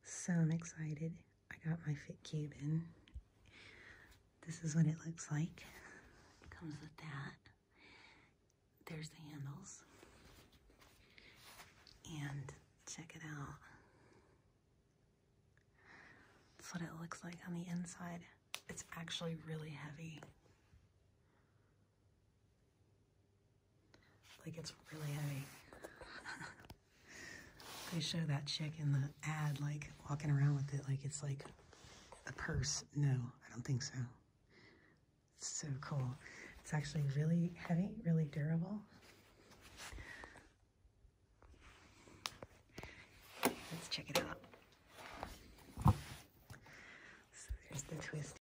So I'm excited. I got my Fit Cube in. This is what it looks like. It comes with that. There's the handles. And check it out. That's what it looks like on the inside. It's actually really heavy. Like, it's really heavy. They show that chick in the ad, like, walking around with it like it's like a purse. No, I don't think so. It's so cool. It's actually really heavy, really durable.